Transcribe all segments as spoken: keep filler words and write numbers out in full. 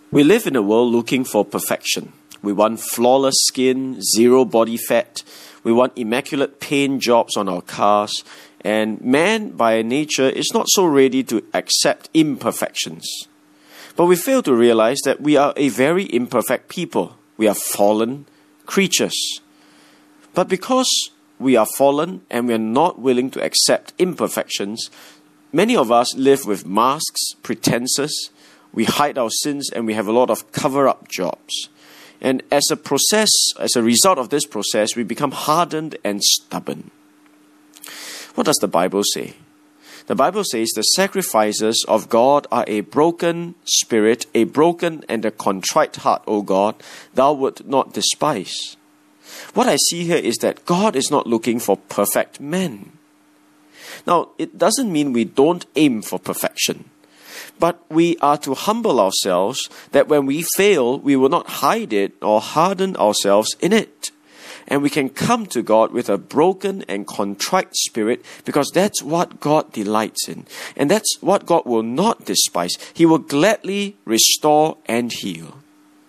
We live in a world looking for perfection. We want flawless skin, zero body fat. We want immaculate paint jobs on our cars. And man, by nature, is not so ready to accept imperfections. But we fail to realize that we are a very imperfect people. We are fallen creatures. But because we are fallen and we are not willing to accept imperfections, many of us live with masks, pretenses. We hide our sins and we have a lot of cover-up jobs. And as a process, as a result of this process, we become hardened and stubborn. What does the Bible say? The Bible says the sacrifices of God are a broken spirit, a broken and a contrite heart, O God, thou wilt not despise. What I see here is that God is not looking for perfect men. Now, it doesn't mean we don't aim for perfection. But we are to humble ourselves that when we fail, we will not hide it or harden ourselves in it. And we can come to God with a broken and contrite spirit because that's what God delights in. And that's what God will not despise. He will gladly restore and heal.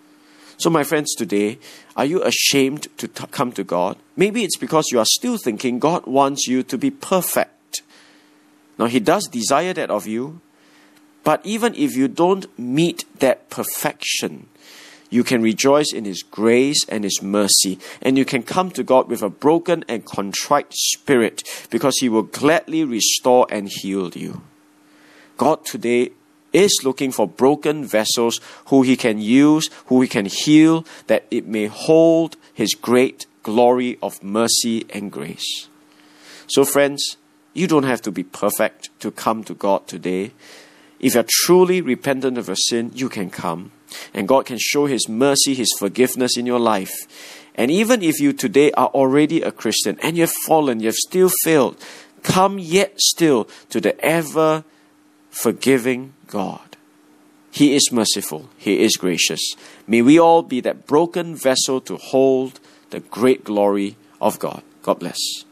So my friends, today, are you ashamed to t- come to God? Maybe it's because you are still thinking God wants you to be perfect. Now, He does desire that of you. But even if you don't meet that perfection, you can rejoice in His grace and His mercy. And you can come to God with a broken and contrite spirit because He will gladly restore and heal you. God today is looking for broken vessels who He can use, who He can heal, that it may hold His great glory of mercy and grace. So friends, you don't have to be perfect to come to God today. If you're truly repentant of your sin, you can come. And God can show His mercy, His forgiveness in your life. And even if you today are already a Christian and you've fallen, you've still failed, come yet still to the ever forgiving God. He is merciful. He is gracious. May we all be that broken vessel to hold the great glory of God. God bless.